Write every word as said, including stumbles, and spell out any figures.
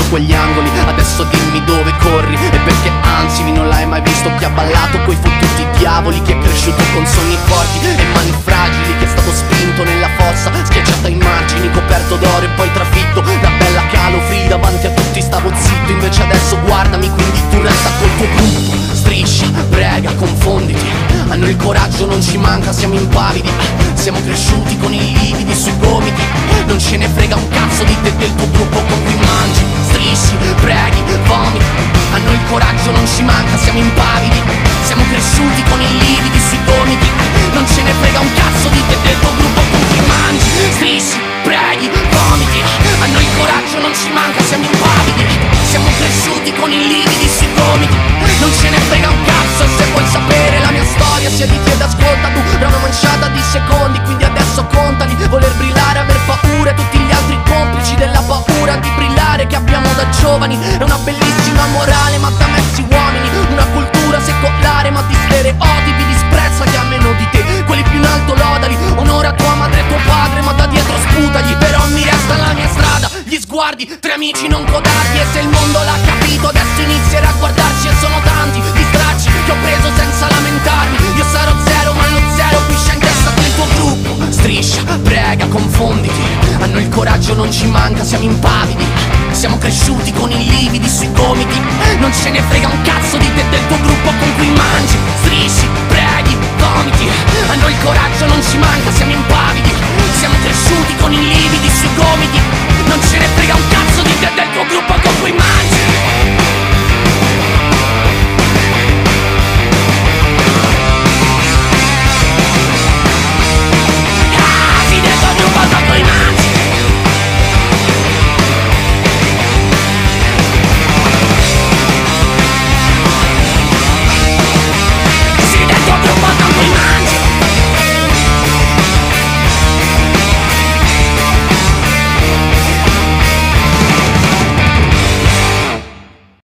quegli angoli. Adesso dimmi dove corri e perché anzi non l'hai mai visto chi ha ballato coi fottuti diavoli, chi è cresciuto con sogni forti e mani fragili, chi è stato spinto nella fossa, schiacciato ai margini, coperto d'oro e poi trafitto da bella calofri. Davanti a tutti stavo zitto, invece adesso guardami, quindi tu resta col tuo gruppo. Striscia, prega, confonditi, a noi il coraggio non ci manca, siamo impavidi, siamo cresciuti con i lividi sui gomiti. Non ce ne frega un cazzo di te e del tuo gruppo con cui mangi. Strisci, preghi, vomiti, a noi il coraggio non ci manca, siamo impavidi, siamo cresciuti con i lividi sui gomiti. Non ce ne frega un cazzo di te e del tuo gruppo con cui mangi. Strisci, preghi, vomiti, a noi il coraggio non ci manca, siamo impavidi, siamo cresciuti con i lividi sui gomiti. Non ce ne frega un cazzo, e se vuoi sapere la mia storia siediti ed ascolta, tu da una manciata di secondi, quindi adesso contali. Voler brillare, aver paura, tutti gli altri complici della paura di brillare che abbiamo da giovani. È una bellissima morale ma da messi uomini, una cultura secolare ma di stereotipi. Disprezza chi ha meno di te, quelli più in alto lodali. Onora tua madre e tuo padre ma da dietro sputagli. Però mi resta la mia strada, gli sguardi, tre amici non codardi. E se il mondo l'ha capito adesso inizierà a guardarci. E sono tanti gli stracci che ho preso senza lamentarmi. Io sarò zero ma lo zero qui c'è in testa del tuo gruppo. Striscia, prega, confonditi, a noi il coraggio non ci manca, siamo impavidi, siamo cresciuti con i lividi sui gomiti. Non ce ne frega un cazzo di te